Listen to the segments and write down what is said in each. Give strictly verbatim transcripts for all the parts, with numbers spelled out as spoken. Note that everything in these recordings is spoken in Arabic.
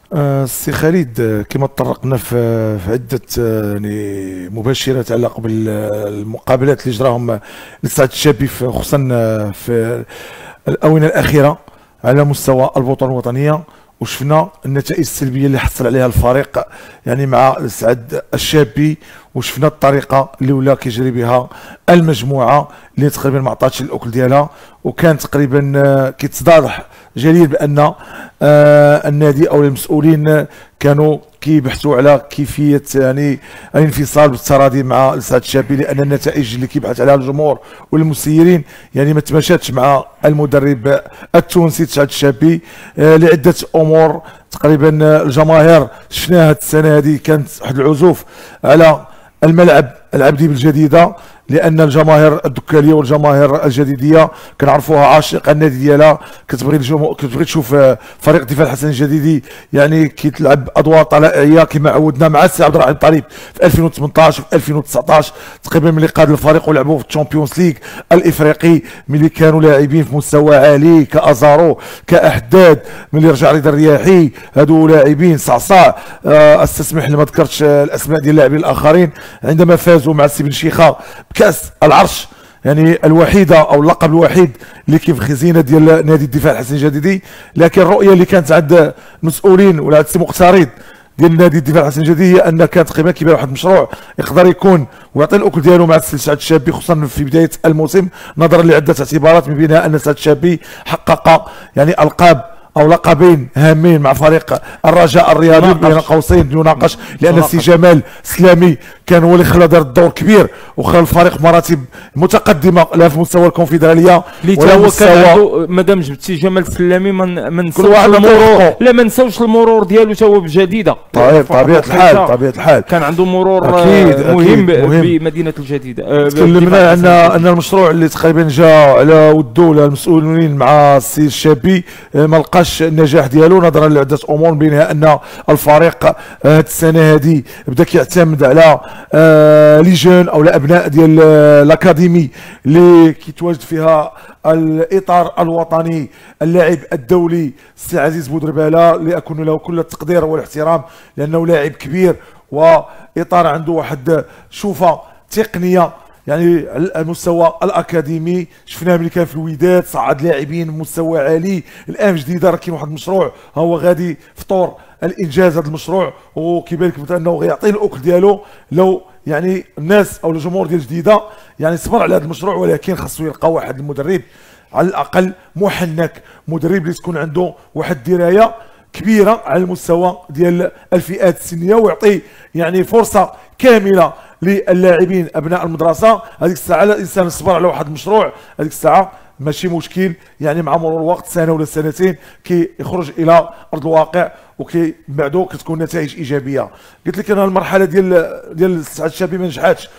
آه، السي خالد، آه، كما تطرقنا في في عده آه، يعني مباشره تتعلق بالمقابلات اللي جراهم لسعد الشابي في- خصوصا آه، في الاونه الاخيره على مستوى البطوله الوطنيه، وشفنا النتائج السلبيه اللي حصل عليها الفريق يعني مع سعد الشابي، وشفنا الطريقه اللي ولا كيجري بها المجموعه اللي تقريبا ما عطاتش الاكل ديالها، وكان تقريبا آه، كيتضح جليل بان آه النادي او المسؤولين كانوا كيبحثوا على كيفيه يعني الانفصال بالتراضي مع سعد الشابي، لان النتائج اللي كيبحث عليها الجمهور والمسيرين يعني ما تماشاتش مع المدرب التونسي سعد الشابي آه لعده امور. تقريبا آه، الجماهير شفناها السنه هذه كانت واحد العزوف على الملعب العبدي بالجديده، لان الجماهير الدكاليه والجماهير الجديديه كنعرفوها عاشقه النادي ديالها، كتبغي الجمهور كتبغي تشوف آه، فريق دفاع الحسن الجديدي يعني كيتلعب ادوار طلائعيه كما عودنا مع السي عبد الرحيم طريب في ألفين وثمنطاش وفي ألفين وتسعطاش تقريبا ملي قاد الفريق ولعبوا في الشامبيونز ليغ الافريقي، ملي كانوا لاعبين في مستوى عالي كازارو كاحداد، ملي رجع رضا الرياحي، هادو لاعبين صعصاع. آه، استسمح لي ما ذكرتش آه، الاسماء ديال اللاعبين الاخرين عندما فازوا مع السي بن شيخه بكاس العرش، يعني الوحيده او اللقب الوحيد اللي كيف خزينه ديال نادي الدفاع الحسن الجديدي. لكن الرؤيه اللي كانت عند المسؤولين ولا عند السي مقترض ديال نادي الدفاع الحسن الجديدي هي ان كانت تقريبا كيبان واحد المشروع يقدر يكون ويعطي الاكل ديالو مع السي سعد الشابي، خصوصا في بدايه الموسم نظرا لعده اعتبارات، من بينها ان سعد الشابي حقق يعني القاب او لقبين هامين مع فريق الرجاء الرياضي بين قوسين يناقش، لان السي جمال سلامي كان هو اللي خلى دار الدور كبير وخلى الفريق مراتب متقدمه لا في مستوى الكونفدراليه اللي ولا هو مستوى. كان عنده مادام جبتي جمال سلامي من من كل واحد المرور، لا ما نساوش المرور ديالو تا هو بجديده. طيب طبيعه الحال طبيعه الحال كان عنده مرور أكيد آه، مهم, أكيد مهم. بمدينه الجديده. آه، تكلمنا ان ان المشروع اللي تقريبا جا على ودو المسؤولين مع السي الشابي آه، ما لقاش النجاح ديالو نظرا لعده امور، بينها ان الفريق هذه آه السنه هذه بدا كيعتمد على آه لي جون او الابناء ديال آه الاكاديمي اللي كيتواجد فيها الاطار الوطني اللاعب الدولي السي عزيز بودرباله، اللي اكون له كل التقدير والاحترام لانه لاعب كبير واطار عنده واحد شوفه تقنيه يعني على المستوى الاكاديمي. شفناه ملي كان في الوداد صعد لاعبين بمستوى عالي، الان جديده راه كاين واحد المشروع هو غادي في طور الانجاز هذا المشروع، وكيبان لك انه غيعطي الاكل ديالو لو يعني الناس او الجمهور ديال جديده يعني صبر على هذا المشروع، ولكن خاصو يلقى واحد المدرب على الاقل محنك، مدرب اللي تكون عنده واحد الدرايه كبيره على المستوى ديال الفئات السنيه، ويعطي يعني فرصه كامله للاعبين ابناء المدرسه. هذيك الساعه الانسان صبر على واحد المشروع، هذيك الساعه ماشي مشكل يعني مع مرور الوقت سنه ولا سنتين كيخرج الى ارض الواقع وكي بعدو كتكون نتائج ايجابيه. قلت لك انا المرحله ديال ديال سعد الشابي ما نجحاتش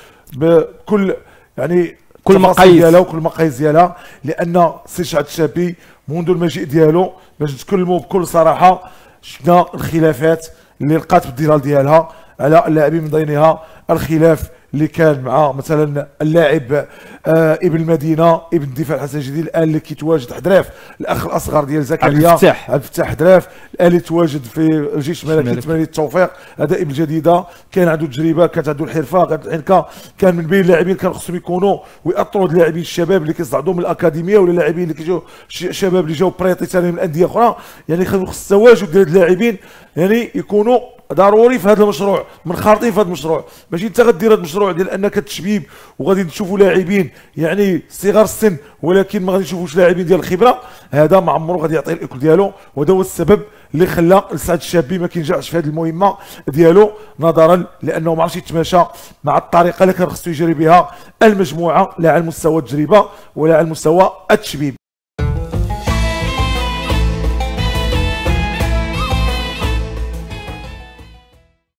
بكل يعني كل مقاييس ديالها وكل مقاييس ديالها، لان سي سعد الشابي منذ المجيء ديالو باش نتكلموا بكل صراحه شفنا الخلافات اللي لقات بالظلال ديالها على اللاعبين، من بينها الخلاف اللي كان مع مثلا اللاعب آه ابن المدينه ابن الدفاع الحسن الجديد الان اللي كيتواجد حدراف، الاخ الاصغر ديال زكريا عبد الفتاح عبد الفتاح حدراف الان اللي تواجد في الجيش الملكي ثمانية التوفيق، هذا ابن جديده كان عنده تجربه كانت عنده الحرفه كانت الحنكه، كان من بين اللاعبين كان خصهم يكونوا ويأطروا اللاعبين الشباب اللي كيصعدوا من الاكاديميه ولا اللاعبين اللي كيجيو شباب اللي جاوا بريطي ثاني من انديه اخرى، يعني خص التواجد ديال اللاعبين يعني يكونوا ضروري في هذا المشروع، منخرطين في هذا المشروع، ماشي انت غدير هذا المشروع ديال انك تشبيب وغادي تشوفوا لاعبين يعني صغار السن ولكن ما غادي نشوفوش لاعبين ديال الخبره، هذا ما عمره غادي يعطي الاكل ديالو، وهذا هو السبب اللي خلى سعد الشابي ما كينجحش في هذه المهمه ديالو، نظرا لانه ما عرفش يتماشى مع الطريقه اللي كان خصو يجري بها المجموعه لا على مستوى التجربه ولا على مستوى التشبيب.